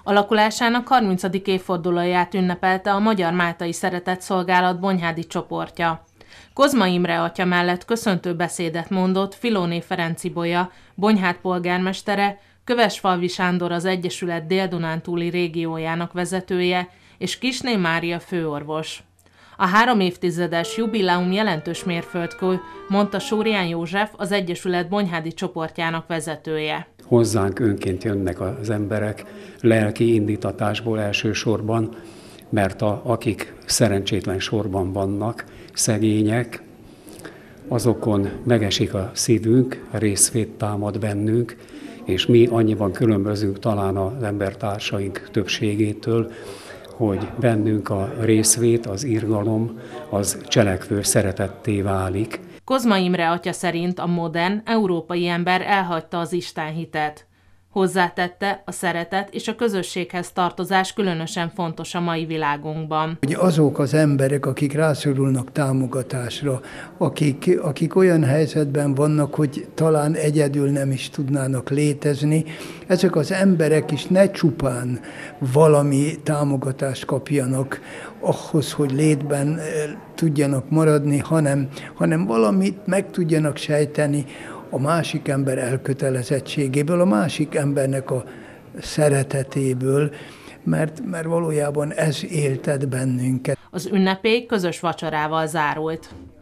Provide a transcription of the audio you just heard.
Alakulásának 30. évfordulóját ünnepelte a Magyar Máltai Szeretetszolgálat Bonyhádi csoportja. Kozma Imre atya mellett köszöntő beszédet mondott Filóné Ferenc Ibolya, Bonyhád polgármestere, Kövesfalvi Sándor az Egyesület Dél-Dunántúli régiójának vezetője és Kissné Mária főorvos. A 3 évtizedes jubileum jelentős mérföldkő, mondta Súrján József, az Egyesület Bonyhádi csoportjának vezetője. Hozzánk önként jönnek az emberek lelki indítatásból elsősorban, mert akik szerencsétlen sorban vannak, szegények, azokon megesik a szívünk, részvét támad bennünk, és mi annyiban különbözünk talán az embertársaink többségétől, hogy bennünk a részvét, az irgalom, az cselekvő szeretetté válik. Kozma Imre atya szerint a modern, európai ember elhagyta az istenhitet. Hozzátette, a szeretet és a közösséghez tartozás különösen fontos a mai világunkban. Hogy azok az emberek, akik rászorulnak támogatásra, akik olyan helyzetben vannak, hogy talán egyedül nem is tudnának létezni, ezek az emberek is ne csupán valami támogatást kapjanak ahhoz, hogy létben tudjanak maradni, hanem valamit meg tudjanak sejteni a másik ember elkötelezettségéből, a másik embernek a szeretetéből, mert valójában ez éltet bennünket. Az ünnepély közös vacsorával zárult.